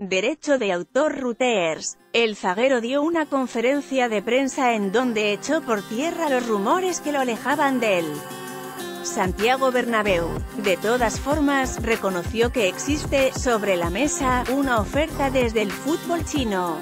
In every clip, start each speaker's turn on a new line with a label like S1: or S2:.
S1: Derecho de autor Reuters. El zaguero dio una conferencia de prensa en donde echó por tierra los rumores que lo alejaban del Santiago Bernabéu. De todas formas, reconoció que existe, sobre la mesa, una oferta desde el fútbol chino.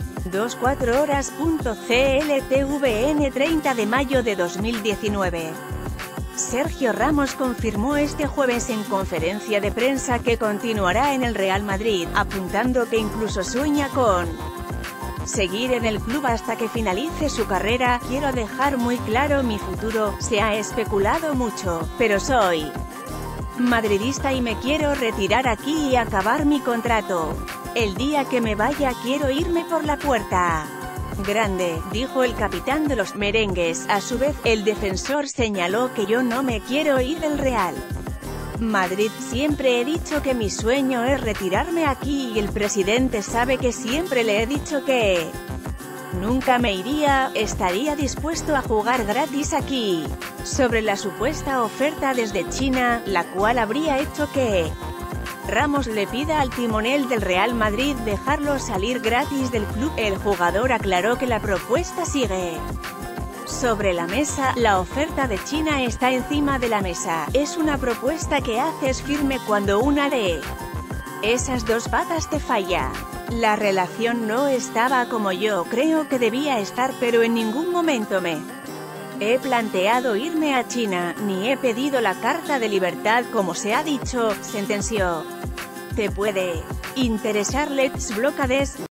S1: 24horas.cltvn 30 de mayo de 2019. Sergio Ramos confirmó este jueves en conferencia de prensa que continuará en el Real Madrid, apuntando que incluso sueña con seguir en el club hasta que finalice su carrera. Quiero dejar muy claro mi futuro, se ha especulado mucho, pero soy madridista y me quiero retirar aquí y acabar mi contrato. El día que me vaya quiero irme por la puerta grande, dijo el capitán de los merengues. A su vez, el defensor señaló que yo no me quiero ir del Real Madrid, siempre he dicho que mi sueño es retirarme aquí y el presidente sabe que siempre le he dicho que nunca me iría, estaría dispuesto a jugar gratis aquí. Sobre la supuesta oferta desde China, la cual habría hecho que Ramos le pida al timonel del Real Madrid dejarlo salir gratis del club, el jugador aclaró que la propuesta sigue sobre la mesa. La oferta de China está encima de la mesa. Es una propuesta que haces firme cuando una de esas dos patas te falla. La relación no estaba como yo creo que debía estar, pero en ningún momento me he planteado irme a China, ni he pedido la carta de libertad como se ha dicho, sentenció. ¿Te puede interesar Let's Blockades?